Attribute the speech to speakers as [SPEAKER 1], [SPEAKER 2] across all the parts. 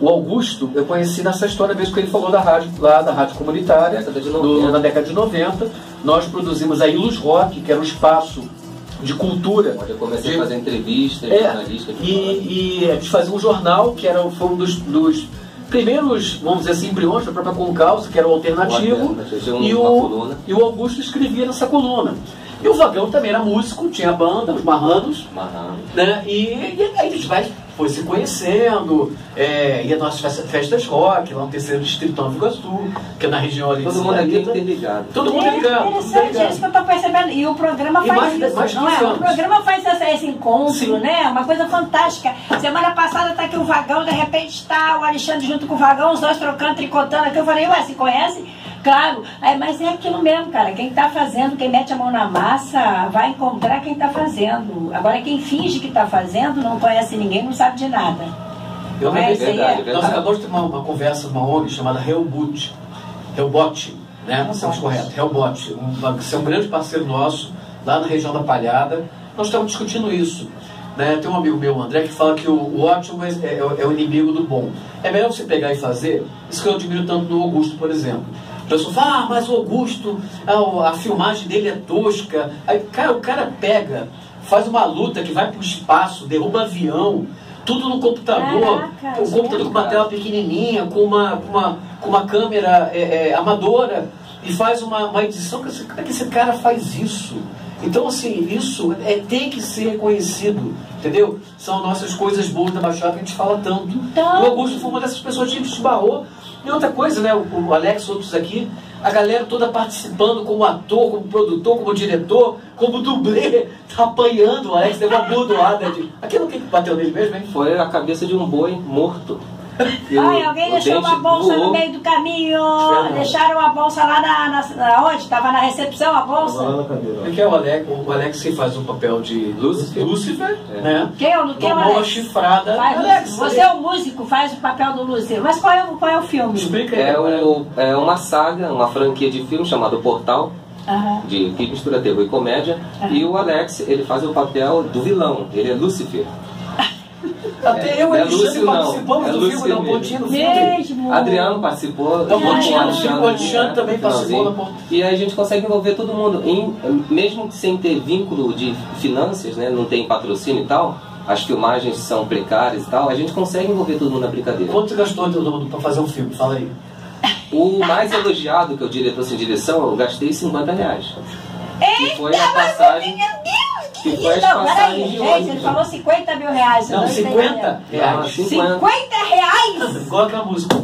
[SPEAKER 1] O Augusto, eu conheci nessa história mesmo que ele falou da rádio, lá da rádio comunitária, na década de 90. Nós produzimos a Ilus Rock, que era um espaço de cultura.
[SPEAKER 2] Onde eu comecei a fazer entrevistas, jornalistas.
[SPEAKER 1] E a gente fazia um jornal, que foi um dos primeiros, vamos dizer assim, embriões da própria Concausa, que era o Alternativo, e o Augusto escrevia nessa coluna. E o Vagão também era músico, tinha banda, os Marranos, né? E aí a gente foi se conhecendo, ia nas festas rock, lá no 3º Distrito Nova Iguaçu, que é na região ali.
[SPEAKER 2] Todo mundo aqui interligado.
[SPEAKER 1] Todo mundo ligado.
[SPEAKER 3] Interessante isso que eu estou percebendo. E o programa faz isso, não é? O programa faz esse encontro, né? Uma coisa fantástica. Semana passada está aqui o Vagão, de repente está o Alexandre junto com o Vagão, os dois trocando, tricotando aqui. Eu falei, ué, se conhece? Claro, mas é aquilo mesmo, cara. Quem está fazendo, quem mete a mão na massa, vai encontrar quem está fazendo. Agora, quem finge que está fazendo, não conhece ninguém, não sabe de nada.
[SPEAKER 1] Nós acabamos de ter uma conversa numa ONG chamada Hellbot, né? Estamos corretos, Hellbot. Você é um grande parceiro nosso, lá na região da Palhada. Nós estamos discutindo isso. Né? Tem um amigo meu, André, que fala que o ótimo é o inimigo do bom. É melhor você pegar e fazer. Isso que eu admiro tanto no Augusto, por exemplo. A pessoa fala, mas o Augusto, a filmagem dele é tosca. Aí, o cara pega, faz uma luta que vai para o espaço, derruba avião, tudo no computador.
[SPEAKER 3] Caraca,
[SPEAKER 1] o computador com uma tela pequenininha, com uma câmera amadora, e faz uma edição. Como é que esse cara faz isso? Então, assim, isso tem que ser reconhecido, entendeu? São nossas coisas boas da Baixada que a gente fala tanto.
[SPEAKER 3] Então...
[SPEAKER 1] O Augusto foi uma dessas pessoas que a gente esbarrou. E outra coisa, né? O Alex, outros aqui, a galera toda participando como ator, como produtor, como diretor, como dublê, tá apanhando. O Alex teve uma bordoada de... Aquilo que bateu nele mesmo, hein?
[SPEAKER 2] Foi a cabeça de um boi morto.
[SPEAKER 3] Ai, alguém deixou uma bolsa no meio do caminho. Deixaram a bolsa lá onde? Estava na recepção a bolsa?
[SPEAKER 1] O que é o Alex que faz o papel de Lúcifer, né?
[SPEAKER 3] Quem é o Alex?
[SPEAKER 1] Chifrada.
[SPEAKER 3] Alex, você é o músico, faz o papel do Lúcifer. Mas qual é o filme?
[SPEAKER 1] Explica aí.
[SPEAKER 2] É uma saga, uma franquia de filme chamado Portal. Que mistura terror e comédia. E o Alex, ele faz o papel do vilão. Ele é Lúcifer.
[SPEAKER 1] Até eu e o Alexandre participamos do filme, da Pontinha no filme.
[SPEAKER 2] Adriano participou,
[SPEAKER 1] o Alexandre também participou da Pontinha.
[SPEAKER 2] E aí a gente consegue envolver todo mundo, mesmo sem ter vínculo de finanças, né, não tem patrocínio e tal, as filmagens são precárias e tal, a gente consegue envolver todo mundo na brincadeira.
[SPEAKER 1] Quanto você gastou para fazer um filme? Fala aí.
[SPEAKER 2] O mais elogiado, que é o diretor sem direção, eu gastei R$50. Que foi a passagem... Que foi as passagens de ônibus.
[SPEAKER 3] Ele falou 50 mil reais.
[SPEAKER 1] Não, 50 reais.
[SPEAKER 3] 50 reais?
[SPEAKER 1] Igual aquela música.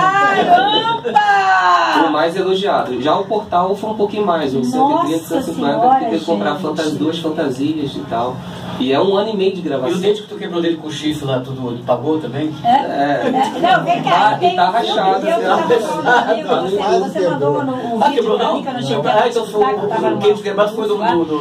[SPEAKER 3] Caramba!
[SPEAKER 2] O mais elogiado. Já o Portal foi um pouquinho mais, uns 130, 150, porque teve que comprar duas fantasias e tal. E é 1 ano e meio de gravação.
[SPEAKER 1] E o dente que tu quebrou dele com o chifre lá, tudo, ele pagou também?
[SPEAKER 3] Não, vem cá.
[SPEAKER 2] E tá rachado.
[SPEAKER 3] Você mandou um vídeo pra mim que eu não tinha
[SPEAKER 1] então o quente quebrado foi do...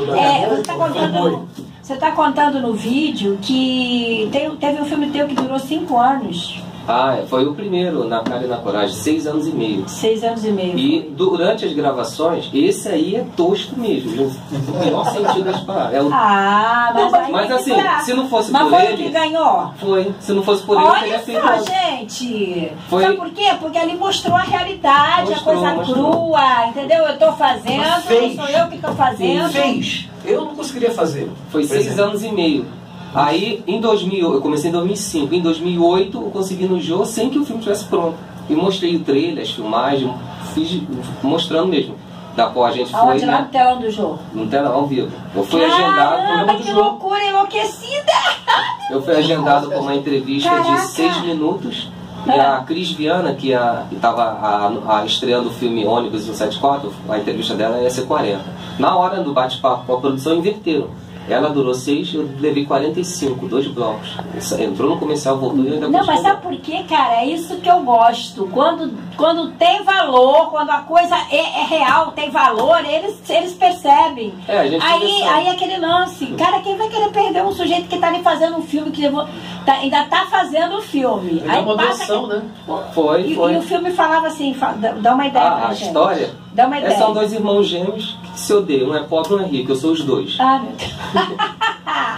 [SPEAKER 3] Você está contando no vídeo que teve um filme teu que durou 5 anos.
[SPEAKER 2] Foi o primeiro, Na Cara e na Coragem, 6 anos e meio.
[SPEAKER 3] 6 anos e meio.
[SPEAKER 2] E durante as gravações, esse aí é tosco mesmo. No pior sentido das palavras.
[SPEAKER 3] Mas
[SPEAKER 2] assim, se não fosse por ele...
[SPEAKER 3] Mas foi o que ganhou?
[SPEAKER 2] Foi. Se não fosse por ele, eu teria feito...
[SPEAKER 3] Olha só, gente. Sabe por quê? Porque ali mostrou a realidade, a coisa crua, entendeu? Eu tô fazendo, não sou eu que tô fazendo.
[SPEAKER 1] Eu não conseguiria fazer.
[SPEAKER 2] Foi 6 anos e meio. Aí, em 2000, eu comecei em 2005. Em 2008, eu consegui no Jô sem que o filme estivesse pronto. E mostrei o trailer, as filmagens, fiz mostrando mesmo. Da qual a gente foi...
[SPEAKER 3] Aonde? Lá no telão do Jô?
[SPEAKER 2] No telão, ao vivo. Eu fui agendado...
[SPEAKER 3] Caramba, que loucura, enlouquecida!
[SPEAKER 2] Eu fui agendado com uma entrevista de 6 minutos. E a Cris Viana, que estava estreando o filme Ônibus 174, a entrevista dela ia ser 40. Na hora do bate-papo com a produção, inverteram. Ela durou 6, eu levei 45, 2 blocos. Entrou no comercial, voltou e eu ainda
[SPEAKER 3] Não, mas sabe por quê, cara? É isso que eu gosto. Quando tem valor, quando a coisa é real, tem valor, eles percebem. Aí aquele lance. Cara, quem vai querer perder um sujeito que tá ali fazendo um filme, que ainda tá fazendo o filme?
[SPEAKER 1] É uma doação, né?
[SPEAKER 2] Foi.
[SPEAKER 3] E o filme falava assim, dá uma ideia pra gente.
[SPEAKER 2] A história?
[SPEAKER 3] Dá uma ideia.
[SPEAKER 2] São 2 irmãos gêmeos que se odeiam. Um é pobre e um é rico. Eu sou os dois.
[SPEAKER 3] Meu Deus.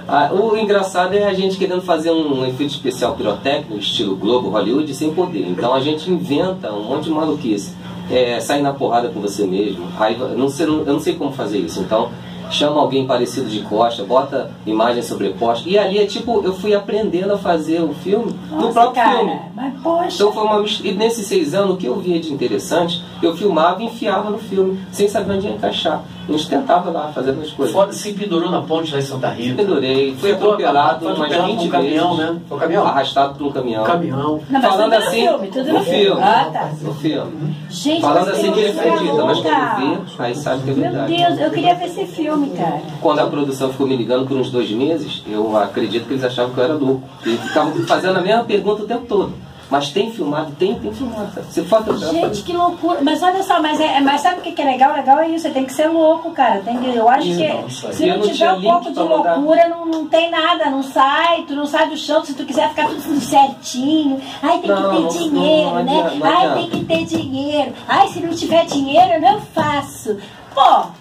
[SPEAKER 2] O engraçado é a gente querendo fazer um efeito especial pirotécnico, estilo Globo, Hollywood, sem poder. Então a gente inventa um monte de maluquice. Sair na porrada com você mesmo. Aí, eu não sei como fazer isso. Então, chama alguém parecido de costa, bota imagem sobreposta. E ali é tipo, eu fui aprendendo a fazer o filme no próprio filme.
[SPEAKER 3] Mas poxa.
[SPEAKER 2] Então foi uma mistura. E nesses 6 anos, o que eu via de interessante, eu filmava e enfiava no filme, sem saber onde ia encaixar. A gente tentava lá, fazendo as coisas.
[SPEAKER 1] Foda, se pendurou na ponte lá em Santa Rita.
[SPEAKER 2] Pendurei, fui atropelado umas 20
[SPEAKER 1] caminhão,
[SPEAKER 2] vezes.
[SPEAKER 1] né? Foi um caminhão?
[SPEAKER 2] Arrastado por um caminhão.
[SPEAKER 3] Não,
[SPEAKER 2] falando assim,
[SPEAKER 3] tudo no filme. Ah, tá.
[SPEAKER 2] No filme.
[SPEAKER 3] Gente,
[SPEAKER 2] falando assim que ele acredita, mas quando
[SPEAKER 3] cara.
[SPEAKER 2] vê, aí sabe que é verdade.
[SPEAKER 3] Meu Deus, eu queria ver esse filme, cara.
[SPEAKER 2] Quando a produção ficou me ligando por uns 2 meses, eu acredito que eles achavam que eu era louco. Eles ficavam fazendo a mesma pergunta o tempo todo. Mas tem filmado? Tem filmado. Você fotografa.
[SPEAKER 3] Gente, que loucura. Mas olha só, mas sabe o que é legal? Legal é isso, você tem que ser louco, cara. Eu acho que se não tiver um pouco de loucura, não tem nada, tu não sai do chão, se tu quiser ficar tudo certinho. Ai, tem que ter dinheiro, né? Ai, tem que ter dinheiro. Ai, se não tiver dinheiro, eu não faço. Pô,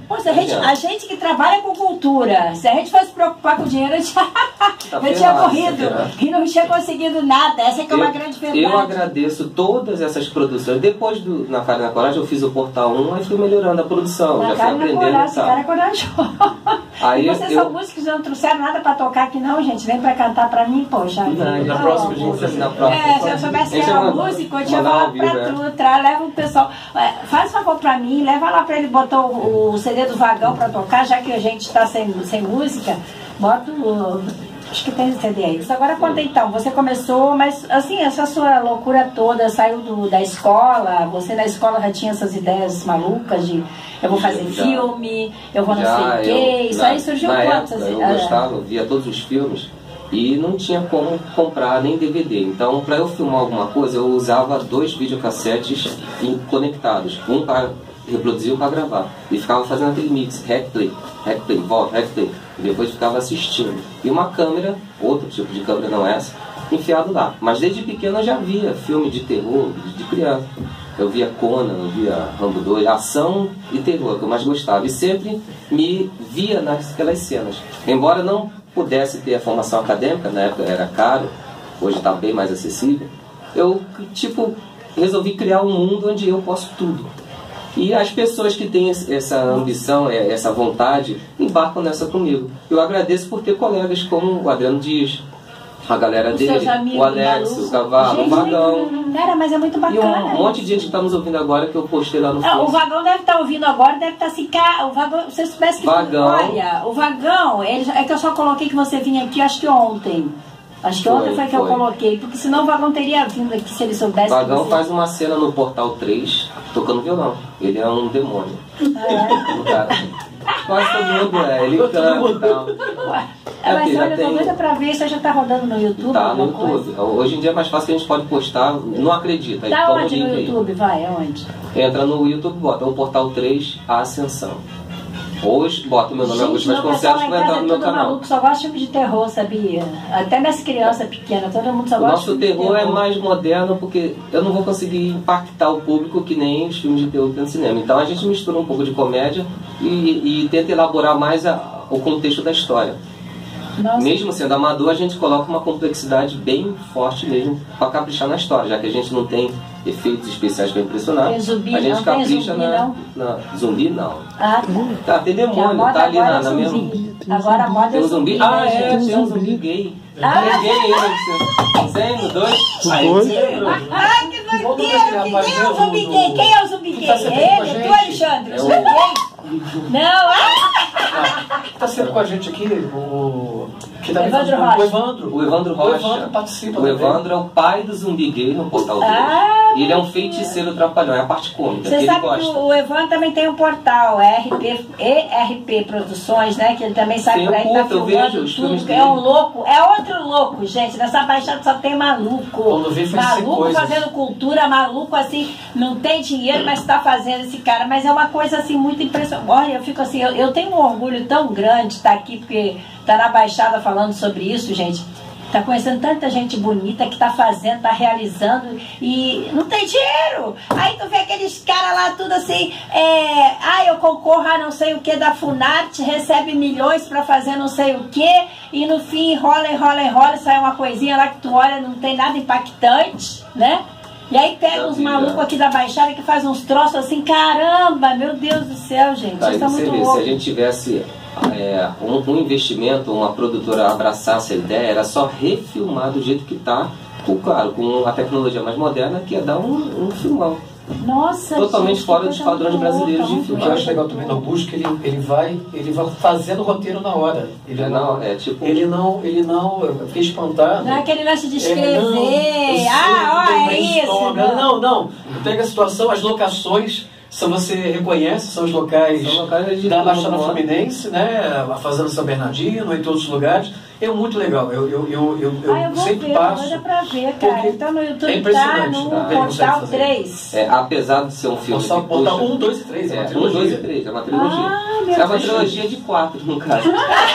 [SPEAKER 3] a gente que trabalha com cultura, se a gente fosse se preocupar com dinheiro, eu tinha morrido e não tinha conseguido nada. Essa é que é uma grande verdade.
[SPEAKER 2] Eu agradeço todas essas produções. Depois Na Cara e na Coragem, eu fiz o Portal 1 e fui melhorando a produção. Já fui aprendendo.
[SPEAKER 3] Esse cara é corajoso. E vocês são músicos, não trouxeram nada pra tocar aqui não, gente? Vem pra cantar pra mim, poxa.
[SPEAKER 1] Na próxima, gente.
[SPEAKER 3] Se eu soubesse que era músico, eu tinha falado pra tu, leva o pessoal. Faz um favor pra mim, leva lá pra ele botar o CD do Vagão pra tocar, já que a gente tá sem música, bota acho que tem esse CD aí. Agora conta então, você começou, mas assim, essa sua loucura toda saiu da escola, você na escola já tinha essas ideias malucas de eu vou fazer filme, eu vou não sei o quê, isso aí surgiu quanto?
[SPEAKER 2] Eu gostava, eu via todos os filmes e não tinha como comprar nem DVD. Então, para eu filmar alguma coisa, eu usava 2 videocassetes conectados, um para reproduzir ou para gravar. E ficava fazendo aquele mix, replay, volta, replay. E depois ficava assistindo. E uma câmera, outro tipo de câmera, não essa, enfiado lá. Mas desde pequeno eu já via filme de terror, de criança. Eu via Conan, eu via Rambo 2, ação e terror, que eu mais gostava. E sempre me via naquelas cenas. Embora não pudesse ter a formação acadêmica, na época era caro, hoje está bem mais acessível, eu, resolvi criar um mundo onde eu posso tudo. E as pessoas que têm essa ambição, essa vontade, embarcam nessa comigo. Eu agradeço por ter colegas como o Adriano Dias, a galera dele, o Alex, o Cavalo, o Vagão.
[SPEAKER 3] Cara, mas é muito bacana.
[SPEAKER 2] E um monte de gente que está nos ouvindo agora que eu postei lá no Facebook.
[SPEAKER 3] O Vagão deve estar ouvindo agora, deve estar assim, o Vagão, se você soubesse que...
[SPEAKER 2] Vagão.
[SPEAKER 3] Olha, o Vagão, é que eu só coloquei que você vinha aqui, acho que ontem. Acho que ontem foi que eu coloquei, porque senão o Vagão teria vindo aqui se ele soubesse.
[SPEAKER 2] Vagão faz uma cena no Portal 3 tocando violão. Ele é um demônio. Quase todo mundo ele canta e tal.
[SPEAKER 3] Mas olha, eu tô doida pra ver, isso já tá rodando no YouTube?
[SPEAKER 2] Tá no YouTube. Hoje em dia é mais fácil que a gente pode postar, não acredita.
[SPEAKER 3] Tá onde no YouTube? Vai, aonde?
[SPEAKER 2] Entra no YouTube, bota o Portal 3, A Ascensão. Hoje, bota o meu nome Augusto Vasconcelos que vai entrar no meu canal.
[SPEAKER 3] Maluco, só gosta de filme de terror, sabia? Até minhas crianças pequenas, todo mundo só gosta de filme de terror.
[SPEAKER 2] O nosso terror é mais moderno porque eu não vou conseguir impactar o público que nem os filmes de terror que tem no cinema. Então a gente mistura um pouco de comédia e tenta elaborar mais o contexto da história. Nossa. Mesmo sendo amador, a gente coloca uma complexidade bem forte mesmo para caprichar na história, já que a gente não tem efeitos especiais para impressionar.
[SPEAKER 3] Tem zumbi,
[SPEAKER 2] a gente
[SPEAKER 3] não
[SPEAKER 2] capricha
[SPEAKER 3] tem zumbi,
[SPEAKER 2] na zumbi não.
[SPEAKER 3] Ah,
[SPEAKER 2] tá. Tem demônio, tá ali na mesma.
[SPEAKER 3] Agora a moda
[SPEAKER 2] tem
[SPEAKER 3] é
[SPEAKER 2] um zumbi. Tem um zumbi gay. Tem gay ainda. Sem, 2.
[SPEAKER 3] Ai, que doideira! Quem é o zumbi gay? Quem é o zumbi gay? Ele? Tu, Alexandre? O zumbi gay? Não,
[SPEAKER 1] Está sempre com a gente aqui o
[SPEAKER 3] Evandro Rocha.
[SPEAKER 2] O Evandro Rocha.
[SPEAKER 1] O Evandro participa.
[SPEAKER 2] O Evandro é o pai do zumbi gay no Portal 3. E ele é um feiticeiro trapalhão, é a parte cômica.
[SPEAKER 3] Você sabe que o Evandro também tem um portal, ERP Produções, né? Que ele também sai por aí, tá filmando tudo. É um louco, é outro louco, gente. Nessa baixada só tem maluco. Maluco fazendo cultura, maluco assim, não tem dinheiro, mas está fazendo esse cara. Mas é uma coisa assim muito impressionante. Olha, eu fico assim, eu tenho um orgulho tão grande de estar aqui, porque tá na Baixada falando sobre isso, gente. Tá conhecendo tanta gente bonita que tá fazendo, tá realizando e não tem dinheiro. Aí tu vê aqueles caras lá tudo assim, eu concorro a não sei o que da Funarte, recebe milhões pra fazer não sei o que e no fim enrola, sai uma coisinha lá que tu olha, não tem nada impactante, né? E aí pega uns malucos aqui da Baixada que faz uns troços assim, caramba, meu Deus do céu, gente, isso tá muito louco.
[SPEAKER 2] Se a gente tivesse um investimento, uma produtora abraçasse a ideia, era só refilmar do jeito que tá, claro, com a tecnologia mais moderna, que ia dar um filmão.
[SPEAKER 3] Nossa,
[SPEAKER 2] totalmente
[SPEAKER 3] gente,
[SPEAKER 2] fora dos padrões brasileiros de filmagem.
[SPEAKER 1] O que eu acho legal também no Augusto que ele vai fazendo o roteiro na hora. Ele não, eu fiquei espantado.
[SPEAKER 3] Não é aquele lance de escrever.
[SPEAKER 1] É
[SPEAKER 3] isso.
[SPEAKER 1] Não. Pega a situação, as locações. Você reconhece, são os locais da Baixada Fluminense, né? A Fazenda São Bernardino, em todos os lugares. É muito legal. Eu sempre passo.
[SPEAKER 3] Dá pra ver, cara. Então no YouTube
[SPEAKER 1] é impressionante,
[SPEAKER 3] no Portal 3.
[SPEAKER 2] Apesar de ser um filme.
[SPEAKER 1] Portal 1, 2 e 3. É uma trilogia.
[SPEAKER 2] 1, 2 e 3, é uma trilogia. É uma trilogia de 4, no caso.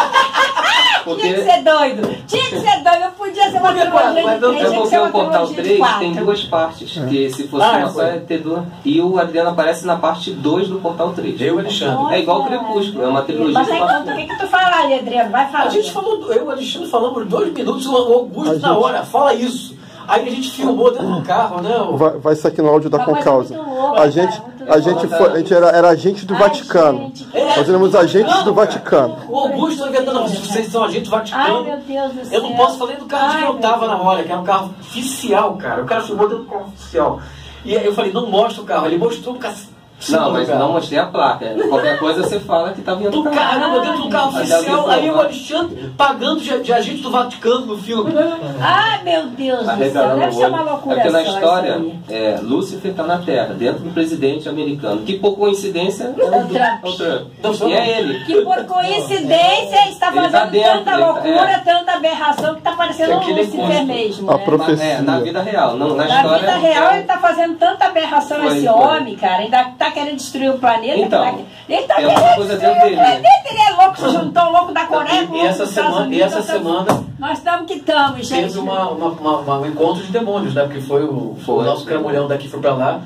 [SPEAKER 3] Tinha que ser doido. Não podia ser uma trilogia de 3.
[SPEAKER 2] Porque o Portal 3 tem 2 partes. Que se fosse uma só, ia ter 2. E o Adriano aparece na parte 2 do Portal 3.
[SPEAKER 1] Eu, Alexandre.
[SPEAKER 2] É igual o Crepúsculo, é uma trilogia de 4.
[SPEAKER 3] Mas aí, o que tu fala ali, Adriano? Vai falar.
[SPEAKER 1] A gente falou, eu e o Alexandre falamos 2 minutos, o Augusto na hora, fala isso. Aí a gente filmou dentro do carro, né?
[SPEAKER 4] Vai ser aqui no áudio da Concausa. A gente era agente do Vaticano. Nós éramos agentes do Vaticano.
[SPEAKER 1] O Augusto inventando, vocês são agentes do Vaticano.
[SPEAKER 3] Ai, meu Deus do céu.
[SPEAKER 1] Eu não posso falar do carro de que eu tava na hora, que era um carro oficial, cara. O cara filmou dentro do carro oficial. E aí eu falei, não mostra o carro. Ele mostrou o carro.
[SPEAKER 2] Não, mas não mostrei a placa. Qualquer coisa você fala que tá vindo
[SPEAKER 1] do caramba, dentro do carro oficial. Aí o Alexandre pagando de agente do Vaticano no filme.
[SPEAKER 3] Ai, meu Deus do céu. Deve ser uma loucura.
[SPEAKER 2] Porque na história, Lúcifer tá na Terra, dentro do presidente americano, que por coincidência é o Trump. E é ele.
[SPEAKER 3] Que por coincidência está fazendo tanta loucura, tanta aberração, que tá parecendo um Lúcifer mesmo.
[SPEAKER 4] A profecia.
[SPEAKER 2] Na vida real. Na
[SPEAKER 3] história, vida real ele tá fazendo tanta aberração esse homem, cara. Ainda tá querendo destruir o planeta.
[SPEAKER 2] Então,
[SPEAKER 3] ele tá querendo destruir o planeta. Ele é louco, se juntou o louco da Coreia com o louco dos Estados Unidos.
[SPEAKER 1] E essa semana
[SPEAKER 3] nós estamos que estamos, gente.
[SPEAKER 1] Teve um encontro de demônios, né? Porque foi o nosso cramulhão daqui foi pra lá.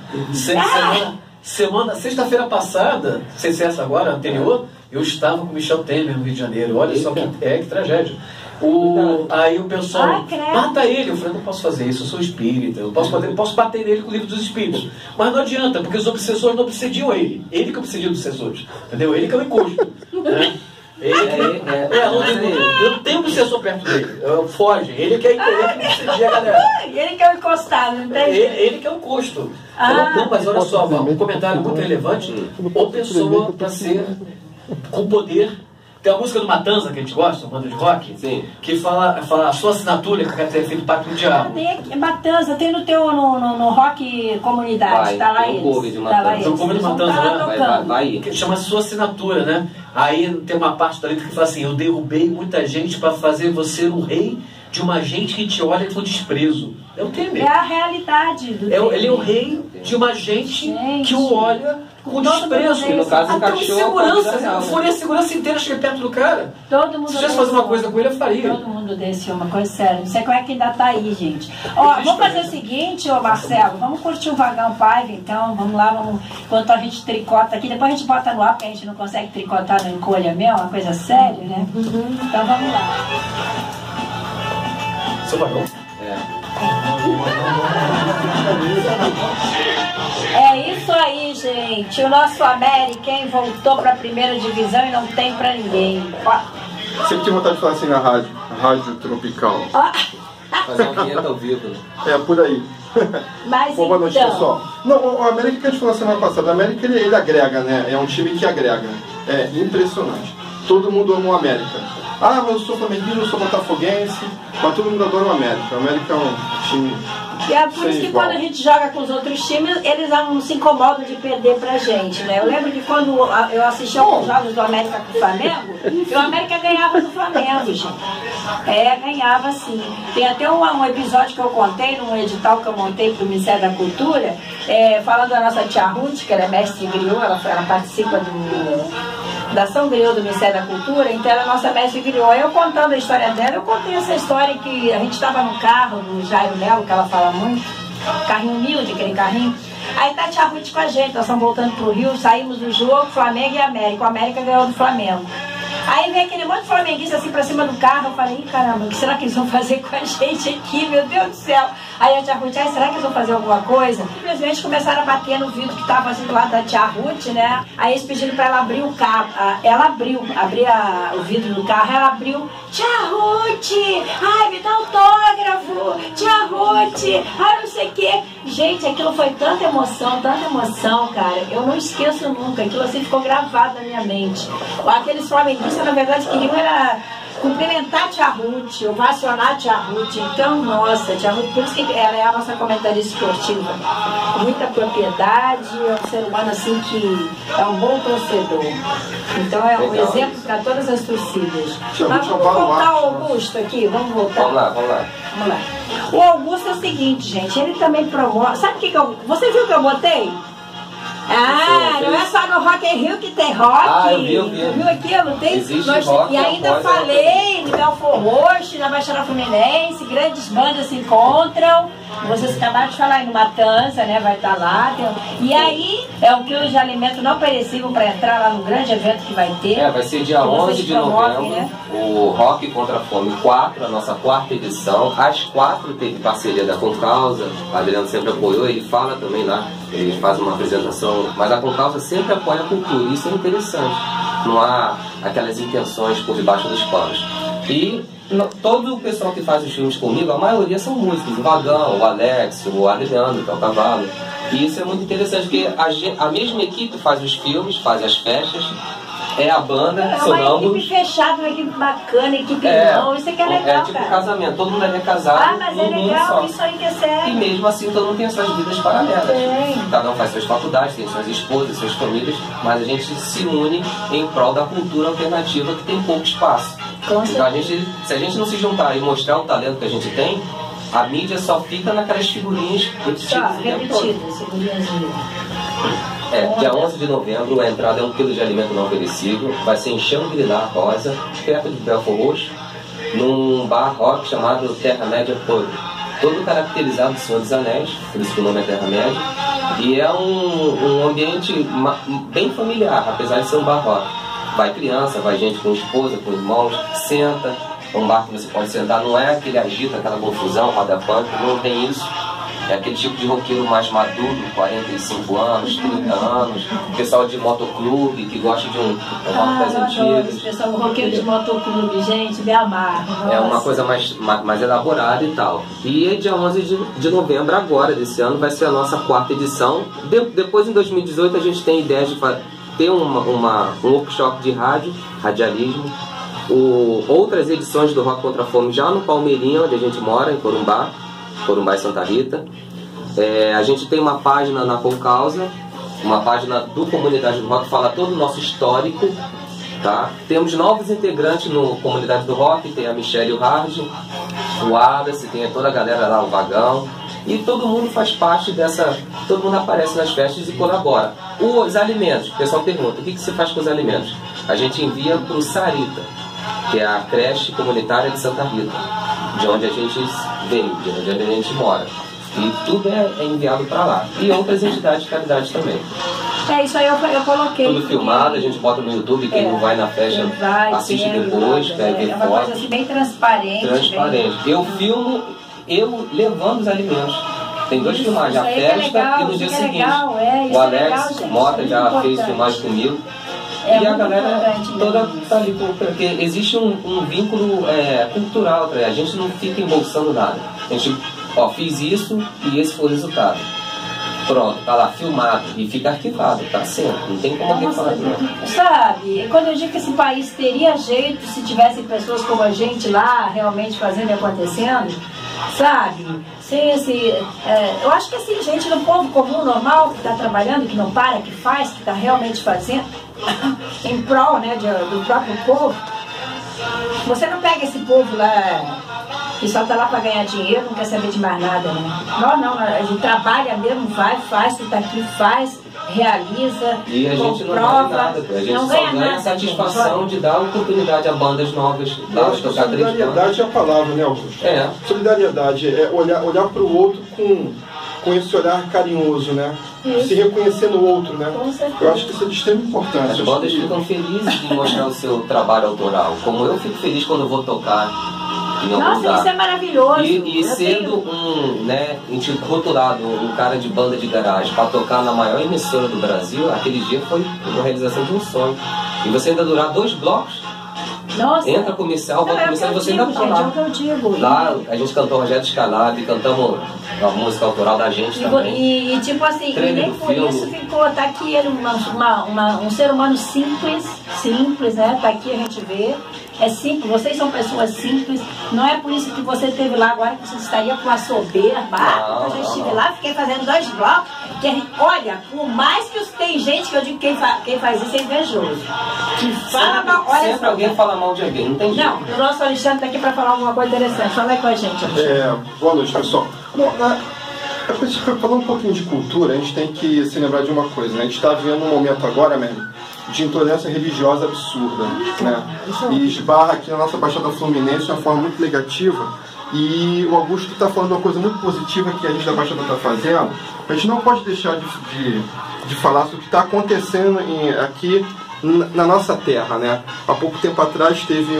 [SPEAKER 1] Sexta-feira passada, não sei se é essa agora, anterior, eu estava com o Michel Temer no Rio de Janeiro. Olha só que tragédia. Aí o pessoal, mata ele. Eu falei, não posso fazer isso, eu sou espírita, eu posso bater nele com o livro dos espíritos. Mas não adianta, porque os obsessores não obsediam ele. Ele que obsedia os obsessores. Entendeu? Ele que é o encosto. Né? Eu tenho um obsessor perto dele. Foge. Ele que obsedia a galera.
[SPEAKER 3] Ele que é o encostado, não tem?
[SPEAKER 1] Ele que é o encosto. Não, mas olha só, um comentário muito relevante. Ou pessoa para ser com poder. Tem a música do Matanza, que a gente gosta, uma banda de rock,
[SPEAKER 2] sim,
[SPEAKER 1] que fala a sua assinatura que quer ter feito pacto com o diabo.
[SPEAKER 3] Matanza, tem no Rock Comunidade, tá lá eles.
[SPEAKER 1] Tem um cover de Matanza lá,
[SPEAKER 2] vai.
[SPEAKER 1] Que chama Sua Assinatura, né? Aí tem uma parte da letra que fala assim, eu derrubei muita gente para fazer você um rei de uma gente que te olha com desprezo. É o Temer.
[SPEAKER 3] É a realidade do Temer.
[SPEAKER 1] Ele é o rei de uma gente que o olha com desprezo.
[SPEAKER 2] Que no caso encaixou
[SPEAKER 1] a segurança inteira chega perto do cara.
[SPEAKER 3] Todo mundo.
[SPEAKER 1] Se tivesse fazer uma coisa com ele, eu faria.
[SPEAKER 3] Todo mundo desse uma coisa séria. Não sei como é que ainda tá aí, gente. Ó, vamos fazer o seguinte, ô Marcelo. Vamos curtir o Vagão Paiva, então. Vamos lá, enquanto a gente tricota aqui. Depois a gente bota no ar, porque a gente não consegue tricotar no encolha mesmo, uma coisa séria, né? Então vamos lá.
[SPEAKER 1] Seu Vagão?
[SPEAKER 3] É isso aí, gente. O nosso América voltou para a primeira divisão e não tem para ninguém.
[SPEAKER 4] Sempre tive vontade de falar assim na rádio tropical.
[SPEAKER 2] Fazer uma vinheta ao vivo.
[SPEAKER 4] É, por aí.
[SPEAKER 3] Mas
[SPEAKER 4] boa noite, pessoal. Não, o América que a gente falou semana passada, o América ele agrega, né? É um time que agrega. É impressionante. Todo mundo ama o América. Ah, mas eu sou flamenguista, eu sou botafoguense, mas todo mundo adora o América. O América é um time.
[SPEAKER 3] E é por isso que quando a gente joga com os outros times, eles não se incomodam de perder pra gente, né? Eu lembro que quando eu assisti alguns jogos do América com o Flamengo, o América ganhava do Flamengo, gente. Ganhava sim. Tem até um episódio que eu contei, num edital que eu montei pro Ministério da Cultura, falando da nossa tia Ruth, que ela é mestre griot, ela participa da Ação Griot do Ministério da Cultura, então ela é nossa mestre griot. Eu contando a história dela, eu contei essa história que a gente estava no carro do Jairo Melo, que ela fala muito, carrinho humilde, aquele carrinho. Aí tá a Tia Ruth com a gente, nós estamos voltando pro Rio, saímos do jogo, Flamengo e América. O América ganhou do Flamengo. Aí vem aquele monte de flamenguista assim pra cima do carro, eu falei, caramba, o que será que eles vão fazer com a gente aqui, meu Deus do céu? Aí a Tia Ruth, será que eles vão fazer alguma coisa? Simplesmente começaram a bater no vidro que tava assim do lado da Tia Ruth, né? Aí eles pediram pra ela abrir o carro, ela abriu o vidro do carro, ela abriu, Tia Ruth, ai, me dá autógrafo, Tia Ruth, ai, não sei o quê. Gente, aquilo foi tanta emoção, cara, eu não esqueço nunca, aquilo assim ficou gravado na minha mente. Aqueles flamenguistas, na verdade, queriam era cumprimentar a Tia Ruth, ovacionar a Tia Ruth. Então, nossa, Tia Ruth, por isso que ela é a nossa comentarista esportiva. Com muita propriedade, é um ser humano assim que é um bom torcedor. Então é um exemplo para todas as torcidas. Mas vamos voltar ao Augusto aqui, vamos voltar.
[SPEAKER 2] Vamos lá.
[SPEAKER 3] O Augusto é o seguinte, gente, ele também promove. Sabe o que eu. Você viu que eu botei? Não é só no Rock in Rio que tem rock.
[SPEAKER 2] Eu vi.
[SPEAKER 3] Viu aquilo? Tem.
[SPEAKER 2] Rock,
[SPEAKER 3] e ainda falei, no Belfor Roxo, na Baixada Fluminense, grandes bandas se encontram. Vocês acabaram de falar aí no Matanza, né? Vai estar lá. E aí, é um quilo de alimento não perecível para entrar lá no grande evento que vai ter.
[SPEAKER 2] Vai ser dia 11 de novembro, né? O Rock contra a Fome 4, a nossa 4ª edição. Às 4 teve parceria da Concausa, o Adriano sempre apoiou, ele fala também lá, ele faz uma apresentação, mas a Concausa sempre apoia a cultura, isso é interessante. Não há aquelas intenções por debaixo dos panos. E todo o pessoal que faz os filmes comigo, a maioria são músicos, o Vagão, o Alex, o Adriano, que é o Cavalo. E isso é muito interessante, porque a mesma equipe faz os filmes, faz as festas, é a banda,
[SPEAKER 3] uma equipe fechada, uma equipe bacana, equipe não, isso é que é legal,
[SPEAKER 2] é tipo
[SPEAKER 3] cara.
[SPEAKER 2] Casamento, todo mundo é casado.
[SPEAKER 3] Mas é legal,
[SPEAKER 2] só.
[SPEAKER 3] isso aí que é sério.
[SPEAKER 2] E mesmo assim todo mundo tem as suas vidas paralelas. Cada um faz suas faculdades, tem suas esposas, suas famílias, mas a gente se une em prol da cultura alternativa que tem pouco espaço. Então se a gente não se juntar e mostrar o talento que a gente tem, a mídia só fica naquelas figurinhas repetidas.
[SPEAKER 3] Figurinhas.
[SPEAKER 2] Dia 11 de novembro, a entrada é 1 quilo de alimento não perecível, vai ser em Xangri-Lá Rosa, perto de Belfor Roxo, num bar rock chamado Terra-média Pub. Todo caracterizado do Senhor dos Anéis, por isso que o nome é Terra-média, e é um ambiente bem familiar, apesar de ser um bar rock. Vai criança, vai gente com esposa, com irmãos, senta, é um bar que você pode sentar, não é aquele agito, aquela confusão, roda punk, não tem isso. É aquele tipo de roqueiro mais maduro, 45 anos, 30 anos, pessoal de motoclube que gosta de um rock das antigas.
[SPEAKER 3] Pessoal roqueiro de motoclube, gente, me amarro.
[SPEAKER 2] É uma coisa mais elaborada e tal. E dia 11 de novembro agora, desse ano, vai ser a nossa 4ª edição. Depois, em 2018, a gente tem ideia de ter um workshop de radialismo. Outras edições do Rock contra a Fome já no Palmeirinha, onde a gente mora, em Corumbá e Santa Rita. A gente tem uma página na Concausa, uma página do Comunidade do Rock que fala todo o nosso histórico, tá? Temos novos integrantes no Comunidade do Rock, tem a Michelle e o Hard, o Wallace, tem toda a galera lá, o Vagão, e todo mundo faz parte todo mundo aparece nas festas e colabora. Os alimentos, o pessoal pergunta, o que você faz com os alimentos? A gente envia para o Sarita, que é a creche comunitária de Santa Rita, de onde a gente veio, de onde a gente mora. E tudo é enviado para lá. E outras entidades de caridade também.
[SPEAKER 3] Isso aí eu coloquei.
[SPEAKER 2] Tudo filmado, a gente bota no YouTube, quem não vai na festa assiste depois, quer ver fotos.
[SPEAKER 3] É uma coisa assim bem transparente.
[SPEAKER 2] Eu filmo, eu levando os alimentos. Tem 2 filmagens, a festa e no dia seguinte. O Alex Mota já fez filmagem comigo. E a galera toda tá ali, porque existe um vínculo cultural, a gente não fica embolsando nada. A gente, fiz isso e esse foi o resultado. Pronto, tá lá filmado e fica arquivado, tá sempre, não tem como alguém falar não.
[SPEAKER 3] Sabe, quando eu digo que esse país teria jeito se tivessem pessoas como a gente lá realmente fazendo e acontecendo, sabe? Eu acho que assim, gente do povo comum, normal, que está trabalhando, que não para, que faz, que está realmente fazendo em prol, né, do próprio povo. Você não pega esse povo lá que só está lá para ganhar dinheiro, não quer saber de mais nada, né? Não, a gente trabalha mesmo, faz, tu tá aqui, faz, realiza,
[SPEAKER 2] e a gente não ganha nada, a gente só ganha a satisfação de dar oportunidade a bandas novas.
[SPEAKER 4] Solidariedade é a palavra, né, Augusto? Solidariedade é olhar para o outro com esse olhar carinhoso, né? Isso. Se reconhecer no outro, né? Eu acho que isso é de extrema importância.
[SPEAKER 2] As bandas ficam felizes de mostrar o seu trabalho autoral, como eu fico feliz quando eu vou tocar em algum lugar.
[SPEAKER 3] Isso é maravilhoso.
[SPEAKER 2] E sendo rotulado um cara de banda de garagem para tocar na maior emissora do Brasil, aquele dia foi uma realização de um sonho. E você ainda durar 2 blocos,
[SPEAKER 3] nossa.
[SPEAKER 2] Entra comercial, volta comercial e você ainda tá lá.
[SPEAKER 3] É o que eu digo.
[SPEAKER 2] Lá a gente cantou Rogério Skylab, cantamos a música autoral da gente também.
[SPEAKER 3] E tipo assim, e nem por isso ficou, tá aqui ele, um ser humano simples, né? Tá aqui a gente vê. É simples, vocês são pessoas simples, não é por isso que você esteve lá agora que você estaria com a soberba. Eu já estive lá, fiquei fazendo 2 blocos, que a gente, olha, por mais que tem gente que eu digo que quem faz isso é invejoso. Que fala mal, olha.
[SPEAKER 2] Sempre alguém fala mal de alguém, não tem jeito.
[SPEAKER 3] Não, o nosso Alexandre está aqui para falar alguma coisa interessante. Fala aí com a gente, Alexandre.
[SPEAKER 4] Boa noite, pessoal. Bom, falando um pouquinho de cultura, a gente tem que se lembrar de uma coisa, né? A gente está vivendo um momento agora, mesmo, de intolerância religiosa absurda, né? E esbarra aqui na nossa Baixada Fluminense de uma forma muito negativa. E o Augusto está falando uma coisa muito positiva que a gente da Baixada está fazendo. A gente não pode deixar de falar sobre o que está acontecendo aqui na nossa terra, né? Há pouco tempo atrás teve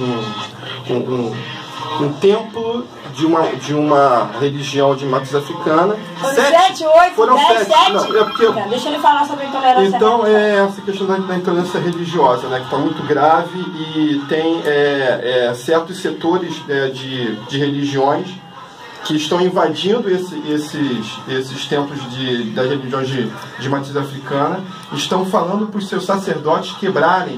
[SPEAKER 4] um templo de uma religião de matriz africana.
[SPEAKER 3] Foram 7.
[SPEAKER 4] Não,
[SPEAKER 3] deixa ele falar sobre a intolerância.
[SPEAKER 4] Então, essa questão da intolerância religiosa, né, que está muito grave e tem certos setores de religiões que estão invadindo esses templos das religiões de matriz africana, estão falando para os seus sacerdotes quebrarem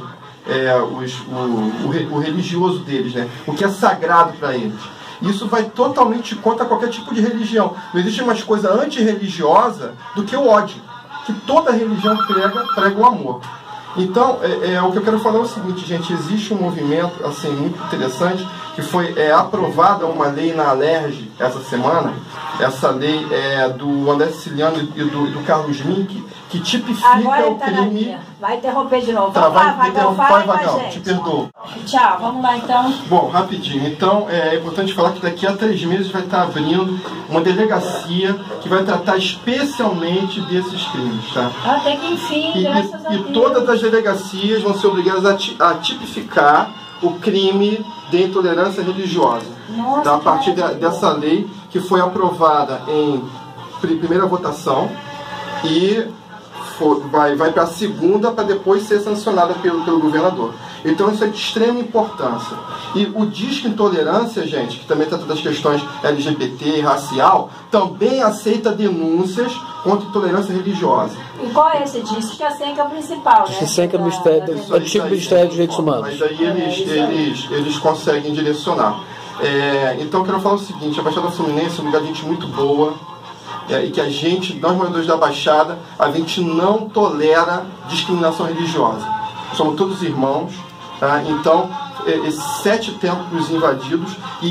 [SPEAKER 4] o religioso deles, né, o que é sagrado para eles. Isso vai totalmente contra qualquer tipo de religião. Não existe mais coisa antirreligiosa do que o ódio, que toda religião prega o amor. Então, o que eu quero falar é o seguinte, gente, existe um movimento assim, muito interessante, que foi aprovada uma lei na Alerj essa semana. Essa lei é do André Siciliano e do Carlos Mink, que tipifica
[SPEAKER 3] agora
[SPEAKER 4] o crime...
[SPEAKER 3] Vai interromper de novo.
[SPEAKER 4] Vai Vagão, te perdoo.
[SPEAKER 3] Tchau, vamos lá então.
[SPEAKER 4] Bom, rapidinho. Então, é importante falar que daqui a 3 meses vai estar abrindo uma delegacia que vai tratar especialmente desses crimes, tá?
[SPEAKER 3] Até que enfim, graças a Deus.
[SPEAKER 4] E todas as delegacias vão ser obrigadas a tipificar o crime de intolerância religiosa.
[SPEAKER 3] Nossa,
[SPEAKER 4] tá? A partir dessa lei que foi aprovada em primeira votação e vai para a segunda para depois ser sancionada pelo governador. Então isso é de extrema importância. E o Disque Intolerância, gente, que também trata das questões LGBT e racial, também aceita denúncias contra intolerância religiosa.
[SPEAKER 3] E qual é esse Disque? Que é o principal, né?
[SPEAKER 5] Disque é do Antigo Ministério dos Direitos Humanos.
[SPEAKER 4] Mas aí eles conseguem direcionar. Então eu quero falar o seguinte, a Baixada Fluminense é um lugar de gente muito boa, e que nós moradores da Baixada, a gente não tolera discriminação religiosa. Somos todos irmãos, tá? Então, esses 7 templos invadidos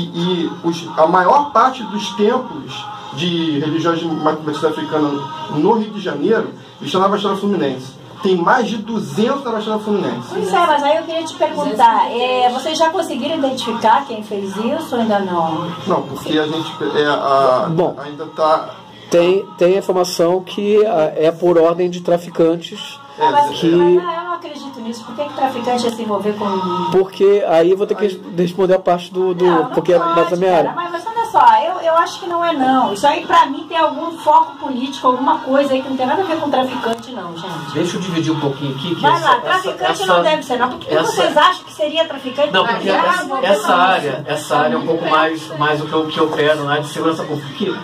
[SPEAKER 4] a maior parte dos templos de religiões de matriz africana no Rio de Janeiro estão na Baixada Fluminense. Tem mais de 200 na Baixada Fluminense.
[SPEAKER 3] Pois mas aí eu queria te perguntar, vocês já conseguiram identificar quem fez isso ou ainda não?
[SPEAKER 4] Não, porque a gente ainda está...
[SPEAKER 5] Tem a informação que é por ordem de traficantes.
[SPEAKER 3] Mas eu não acredito nisso. Por que traficante ia se envolver com...
[SPEAKER 5] Porque aí eu vou ter que responder a parte porque é mais a minha área.
[SPEAKER 3] Mas olha só, eu acho que não é não. Isso aí pra mim tem algum foco político, alguma coisa aí que não tem nada a ver com traficante não, gente.
[SPEAKER 1] Deixa eu dividir um pouquinho aqui.
[SPEAKER 3] Vai lá, traficante não deve ser não. Porque vocês acham que seria traficante?
[SPEAKER 1] Não, porque essa área é um pouco mais o que eu quero, né, de segurança pública.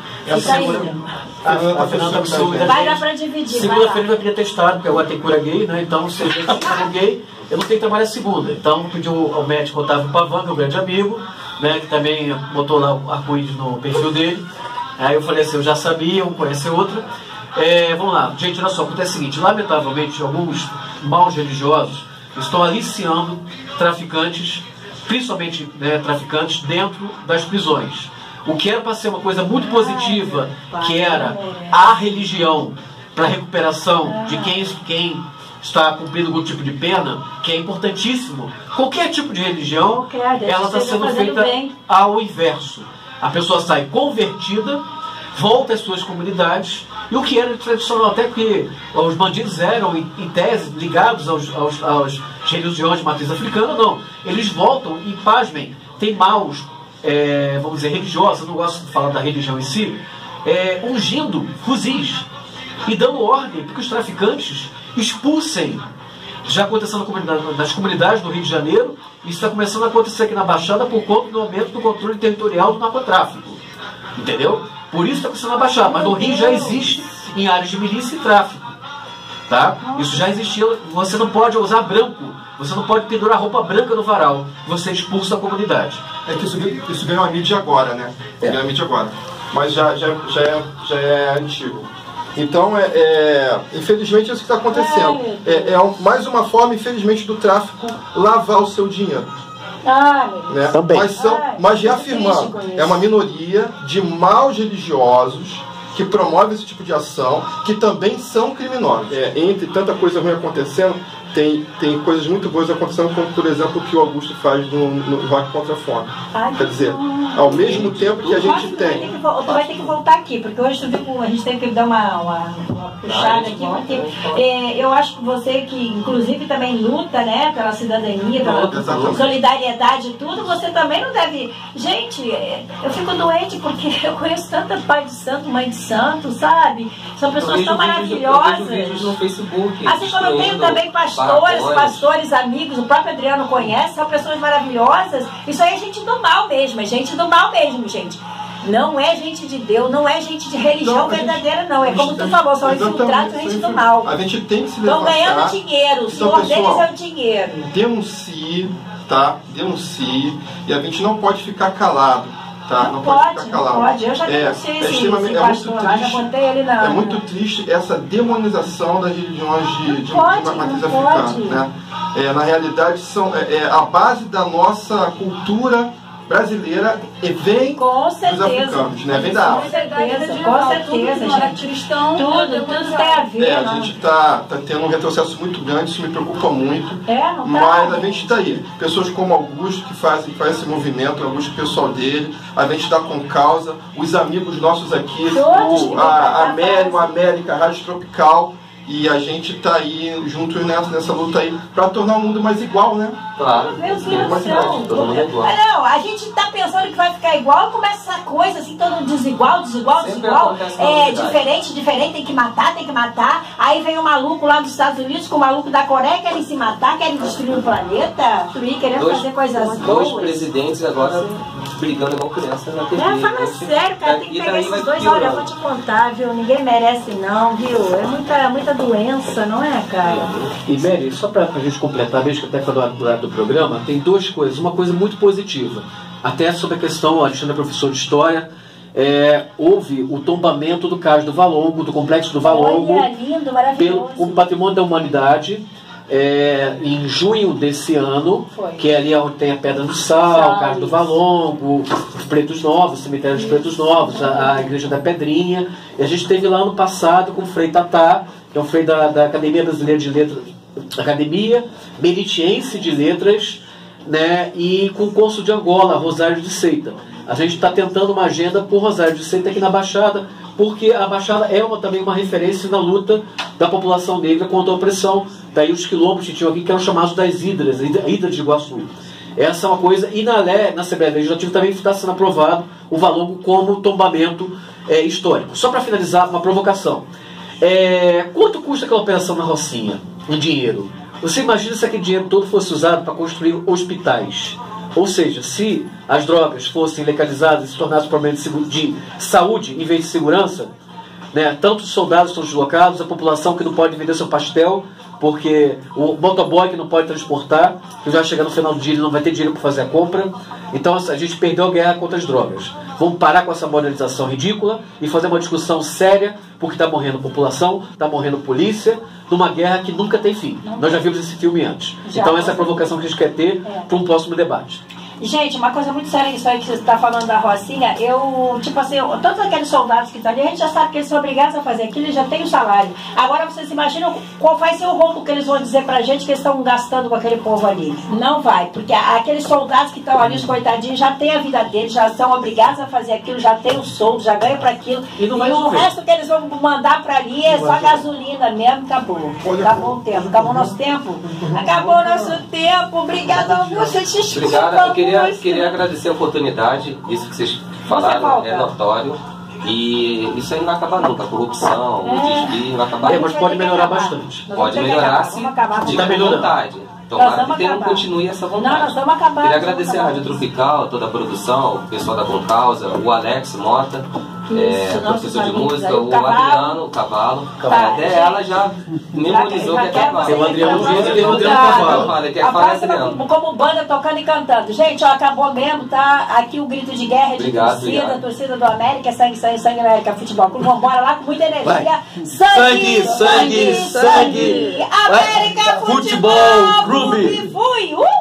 [SPEAKER 1] A Fernanda absurda.
[SPEAKER 3] Vai dar pra dividir.
[SPEAKER 1] Segunda-feira vai pedir testado, porque agora tem cura gay, né? Então, se eu for gay, eu não tenho que trabalhar segunda. Então, pedi ao médico Otávio Pavan, que é um grande amigo, né? Que também botou lá o arco-íris no perfil dele. Aí eu falei assim, eu já sabia, um conhece outra. Vamos lá, gente, olha só, acontece o seguinte, lamentavelmente, alguns maus religiosos estão aliciando traficantes, principalmente traficantes, dentro das prisões. O que era para ser uma coisa muito positiva, que era a religião, para a recuperação de quem está cumprindo algum tipo de pena, que é importantíssimo. Qualquer tipo de religião, ela está sendo feita ao inverso. A pessoa sai convertida, volta às suas comunidades, e o que era tradicional, até que os bandidos eram, em tese, ligados às religiões de matriz africana, não. Eles voltam e, pasmem, tem maus, vamos dizer, religiosos, eu não gosto de falar da religião em si, ungindo fuzis e dando ordem para que os traficantes expulsem. Já aconteceu nas comunidades do Rio de Janeiro, e está começando a acontecer aqui na Baixada por conta do aumento do controle territorial do narcotráfico. Entendeu? Por isso está acontecendo na Baixada, mas no Rio já existe em áreas de milícia e tráfico. Tá? Isso já existia. Você não pode usar branco, você não pode pendurar roupa branca no varal, você expulsa a comunidade.
[SPEAKER 4] É que isso ganhou a mídia agora, né? Ganhou a mídia agora. Mas já é antigo. Então, infelizmente, é isso que está acontecendo. Mais uma forma, infelizmente, do tráfico lavar o seu dinheiro. Né?
[SPEAKER 5] Também.
[SPEAKER 4] Mas reafirmando, é uma minoria de maus religiosos que promove esse tipo de ação, que também são criminosos. Entre tanta coisa ruim acontecendo, tem coisas muito boas acontecendo, como por exemplo o que o Augusto faz no Rock contra a Fome. Quer dizer, ao mesmo tempo que a gente tem...
[SPEAKER 3] Tu vai ter que voltar aqui, porque hoje tu viu, a gente teve que dar uma puxada aqui, porque eu acho que você que inclusive também luta, né, pela cidadania, pela solidariedade e tudo, você também não deve... Gente, eu fico doente porque eu conheço tanta pai de santo, mãe de santo, sabe? São pessoas tão maravilhosas.
[SPEAKER 2] Eu vejo vídeos no Facebook.
[SPEAKER 3] Assim como eu tenho também pastores, amigos, o próprio Adriano conhece, são pessoas maravilhosas. Isso aí é gente do mal mesmo, é gente do mal mesmo, gente. Não é gente de Deus, não é gente de religião verdadeira, não. É como tu falou, são infiltrados, gente do mal.
[SPEAKER 4] A gente tem que se levantar.
[SPEAKER 3] Estão ganhando dinheiro, o senhor deles é o dinheiro.
[SPEAKER 4] Denuncie, tá? Denuncie. E a gente não pode ficar calado. Tá?
[SPEAKER 3] Não pode ficar calado. Não pode. Eu já denunciei esse pastor lá, já botei ele na...
[SPEAKER 4] É muito triste essa demonização das religiões de matriz africana. Né? Na realidade, a base da nossa cultura brasileira vem dos africanos, né? Vem da África.
[SPEAKER 3] Com certeza, gente. Cristão, tudo tem a ver.
[SPEAKER 4] A gente está tendo um retrocesso muito grande, isso me preocupa muito. Mas a gente está aí. Pessoas como Augusto, que faz esse movimento, Augusto, o pessoal dele, a gente está com causa, os amigos nossos aqui, a América, a Rádio Tropical, e a gente está aí juntos nessa luta aí para tornar o mundo mais igual, né?
[SPEAKER 2] Claro.
[SPEAKER 3] Meu Deus do céu. Não, a gente está pensando que vai ficar igual, começa essa coisa assim, todo desigual. Diferente, tem que matar. Aí vem um maluco lá dos Estados Unidos com o maluco da Coreia, querem se matar, querem destruir o planeta, querendo fazer coisas boas.
[SPEAKER 2] Dois presidentes agora brigando igual criança na TV.
[SPEAKER 3] Fala sério, cara, tem que pegar esses dois. Olha, eu vou te contar, viu? Ninguém merece não, viu? É muita doença, não é, cara?
[SPEAKER 1] E Mary, só pra gente completar, mesmo que até falou do programa, tem duas coisas. Uma coisa muito positiva, até sobre a questão, o Alexandre é professor de História, houve o tombamento do cais do Valongo, do complexo do Valongo,
[SPEAKER 3] lindo, maravilhoso,
[SPEAKER 1] pelo Patrimônio da Humanidade, em junho desse ano, que é ali onde tem a Pedra do Sal, o Cais do Valongo, os Pretos Novos, o Cemitério dos Pretos Novos, a Igreja da Pedrinha, e a gente teve lá ano passado com o Frei Tatá, que é um Frei da Academia Brasileira de Letras, Academia Meritiense de Letras, né, e com o cônsul de Angola, Rosário de Seita. A gente está tentando uma agenda por Rosário de Seita aqui na Baixada, porque a Baixada é também uma referência na luta da população negra contra a opressão. Daí os quilombos que tinham aqui, que eram chamados das Hidras, Hidra de Iguaçu. Essa é uma coisa. E na Assembleia Legislativa também está sendo aprovado o Valongo como tombamento histórico. Só para finalizar, uma provocação. Quanto custa aquela operação na Rocinha? Em dinheiro. Você imagina se aquele dinheiro todo fosse usado para construir hospitais? Ou seja, se as drogas fossem legalizadas e se tornassem um problema de saúde em vez de segurança, né, tanto os soldados estão deslocados, a população que não pode vender seu pastel, porque o motoboy que não pode transportar, que já chega no final do dia ele não vai ter dinheiro para fazer a compra. Então a gente perdeu a guerra contra as drogas. Vamos parar com essa moralização ridícula e fazer uma discussão séria, porque está morrendo população, está morrendo polícia, numa guerra que nunca tem fim. Nós já vimos esse filme antes. Então essa é a provocação que a gente quer ter para um próximo debate.
[SPEAKER 3] Gente, uma coisa muito séria isso aí que você está falando da Rocinha, tipo assim, todos aqueles soldados que estão ali, a gente já sabe que eles são obrigados a fazer aquilo, eles já têm o salário. Agora vocês imaginam qual vai ser o rombo que eles vão dizer pra gente que eles estão gastando com aquele povo ali. Não vai, porque aqueles soldados que estão ali, os coitadinhos, já têm a vida deles, já são obrigados a fazer aquilo, já tem o soldo, já ganham para aquilo. E o resto que eles vão mandar para ali é só gasolina mesmo, acabou. Acabou o tempo. Acabou o nosso tempo? Acabou o nosso tempo. Obrigada, Augusto.
[SPEAKER 2] Obrigada. Eu queria agradecer a oportunidade. Isso que vocês falaram é notório. E isso aí não vai acabar nunca. A corrupção, o desvio não vai acabar nunca.
[SPEAKER 1] Mas pode melhorar bastante.
[SPEAKER 2] Pode melhorar se tiver vontade. Tomara que continue essa vontade.
[SPEAKER 3] Não, nós vamos acabar.
[SPEAKER 2] Queria agradecer a Rádio Tropical, toda a produção, o pessoal da Concausa, o Alex Mota, professor de música, o Adriano, o Cavalo. Até ela já memorizou que é Cavalo.
[SPEAKER 1] O Adriano Dias e o Cavalo.
[SPEAKER 3] Como banda tocando e cantando. Gente, ó, acabou mesmo, tá? Aqui o grito de guerra de torcida do América, sangue, sangue, sangue, América Futebol Clube. Vamos embora lá com muita energia. Sangue, sangue, sangue. América Futebol Clube. Fui!